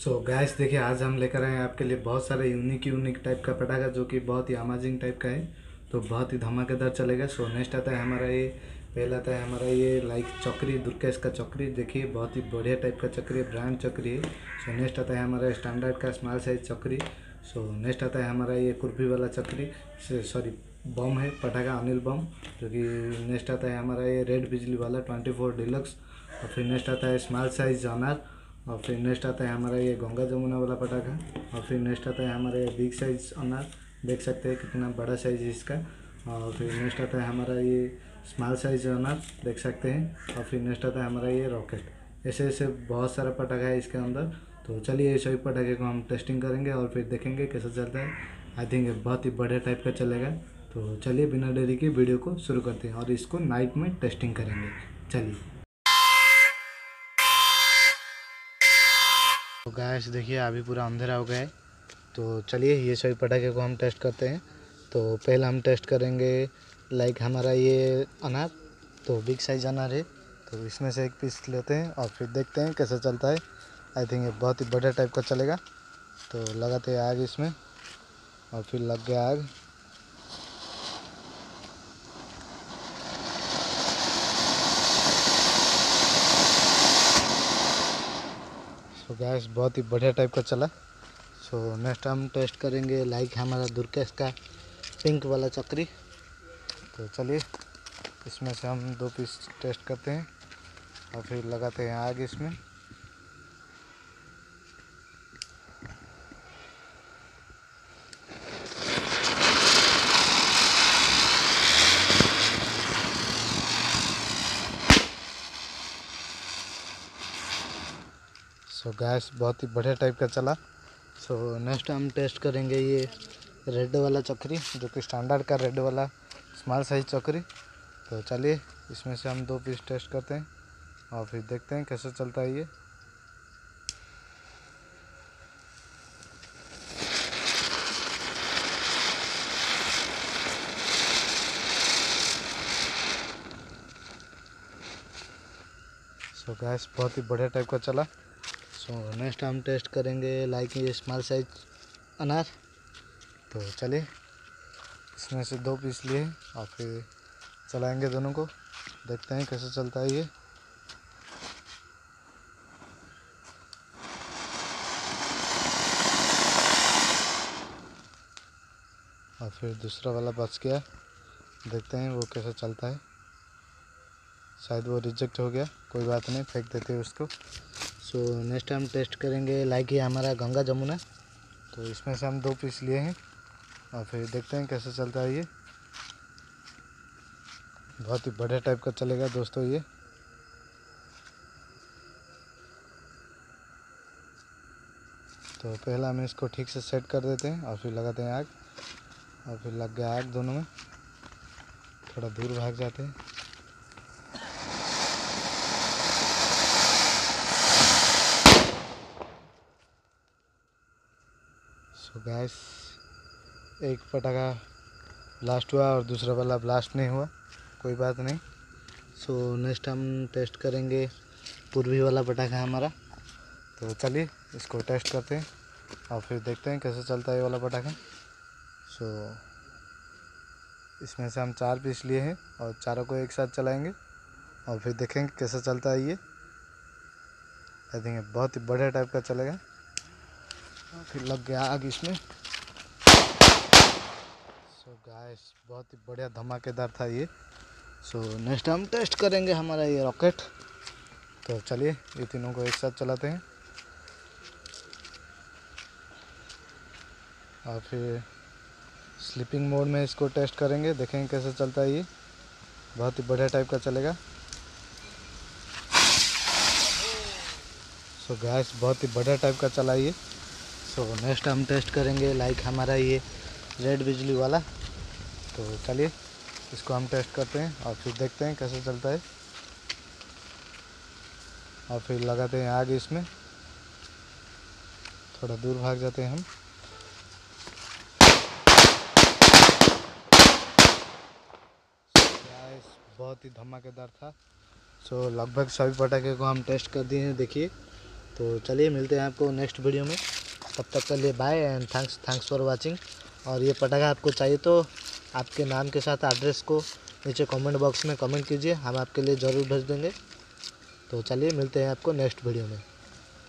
सो gas देखिए, आज हम लेकर आए हैं आपके लिए बहुत सारे यूनिक यूनिक टाइप का पटाखा जो कि बहुत ही अमेजिंग टाइप का है। तो बहुत ही धमाकेदार चलेगा। सो नेक्स्ट आता है हमारा ये, पहला आता है हमारा ये लाइक चक्री, दुर्गेश का चक्री। देखिए बहुत ही बढ़िया टाइप का चक्री है, ब्रांड चक्री है। सो नेक्स्ट आता है हमारा स्टैंडर्ड का स्मॉल साइज चक्री। सो नेक्स्ट आता है हमारा ये कुर्फी वाला चक्री, सॉरी बम है, पटाखा अनिल बम। जो कि नेक्स्ट आता है हमारा ये रेड बिजली वाला 24 डिलक्स। और फिर नेक्स्ट आता है स्मॉल साइज अनार। और फिर नेक्स्ट आता है हमारा ये गंगा जमुना वाला पटाखा। और फिर नेक्स्ट आता है हमारा ये बिग साइज अनार, देख सकते हैं कितना बड़ा साइज है इसका। और फिर नेक्स्ट आता है हमारा ये स्मॉल साइज अनार, देख सकते हैं। और फिर नेक्स्ट आता है हमारा ये रॉकेट। ऐसे ऐसे बहुत सारा पटाखा है इसके अंदर। तो चलिए ये सभी पटाखे को हम टेस्टिंग करेंगे और फिर देखेंगे कैसा चलता है। आई थिंक बहुत ही बढ़िया टाइप का चलेगा। तो चलिए बिना देरी के वीडियो को शुरू करते हैं और इसको नाइट में टेस्टिंग करेंगे। चलिए। तो गैस देखिए अभी पूरा अंधेरा हो गया है। तो चलिए ये सभी पटाखे को हम टेस्ट करते हैं। तो पहले हम टेस्ट करेंगे लाइक हमारा ये अनार। तो बिग साइज अनार है, तो इसमें से एक पीस लेते हैं और फिर देखते हैं कैसा चलता है। आई थिंक ये बहुत ही बढ़िया टाइप का चलेगा। तो लगाते हैं आग इसमें और फिर लग गया आग। सो गैस बहुत ही बढ़िया टाइप का चला। सो नेक्स्ट हम टेस्ट करेंगे लाइक हमारा दुर्गेश का पिंक वाला चक्री। तो चलिए इसमें से हम 2 पीस टेस्ट करते हैं और फिर लगाते हैं आग इसमें। सो गैस बहुत ही बढ़िया टाइप का चला। सो नेक्स्ट हम टेस्ट करेंगे ये रेड वाला चक्री, जो कि स्टैंडर्ड का रेड वाला स्मॉल साइज चक्री। तो चलिए इसमें से हम 2 पीस टेस्ट करते हैं और फिर देखते हैं कैसे चलता है ये। सो गैस बहुत ही बढ़िया टाइप का चला। सो नेक्स्ट हम टेस्ट करेंगे लाइक ये स्मॉल साइज अनार। तो चलिए इसमें से 2 पीस लिए और फिर चलाएंगे दोनों को, देखते हैं कैसे चलता है ये। और फिर दूसरा वाला बच गया, देखते हैं वो कैसे चलता है। शायद वो रिजेक्ट हो गया, कोई बात नहीं, फेंक देते हैं उसको। सो नेक्स्ट हम टेस्ट करेंगे लाइक ये हमारा गंगा जमुना। तो इसमें से हम 2 पीस लिए हैं और फिर देखते हैं कैसे चलता है ये। बहुत ही बढ़िया टाइप का चलेगा दोस्तों ये। तो पहला हम इसको ठीक से सेट कर देते हैं और फिर लगाते हैं आग। और फिर लग गया आग दोनों में, थोड़ा दूर भाग जाते हैं। सो गैस एक पटाखा ब्लास्ट हुआ और दूसरा वाला ब्लास्ट नहीं हुआ, कोई बात नहीं। सो नेक्स्ट हम टेस्ट करेंगे पूर्वी वाला पटाखा हमारा। तो चलिए इसको टेस्ट करते हैं और फिर देखते हैं कैसे चलता है ये वाला पटाखा। सो इसमें से हम 4 पीस लिए हैं और चारों को एक साथ चलाएंगे और फिर देखेंगे कैसे चलता है ये। आई थिंक बहुत ही बढ़िया टाइप का चलेगा। फिर लग गया आग इसमें। सो गाइस बहुत ही बढ़िया धमाकेदार था ये। सो नेक्स्ट हम टेस्ट करेंगे हमारा ये रॉकेट। तो चलिए ये तीनों को एक साथ चलाते हैं और फिर स्लीपिंग मोड में इसको टेस्ट करेंगे, देखेंगे कैसे चलता है ये। बहुत ही बढ़िया टाइप का चलेगा। सो गैस बहुत ही बढ़िया टाइप का चला ये। सो नेक्स्ट हम टेस्ट करेंगे लाइक हमारा ये रेड बिजली वाला। तो चलिए इसको हम टेस्ट करते हैं और फिर देखते हैं कैसे चलता है। और फिर लगाते हैं आग इसमें, थोड़ा दूर भाग जाते हैं हम। बहुत ही धमाकेदार था। सो लगभग सभी पटाखे को हम टेस्ट कर दिए हैं, देखिए तो चलिए मिलते हैं आपको नेक्स्ट वीडियो में, तब तक के लिए bye and thanks for watching. और ये पटाखा आपको चाहिए तो आपके नाम के साथ एड्रेस को नीचे कमेंट बॉक्स में कमेंट कीजिए, हम आपके लिए ज़रूर भेज देंगे। तो चलिए मिलते हैं आपको नेक्स्ट वीडियो में।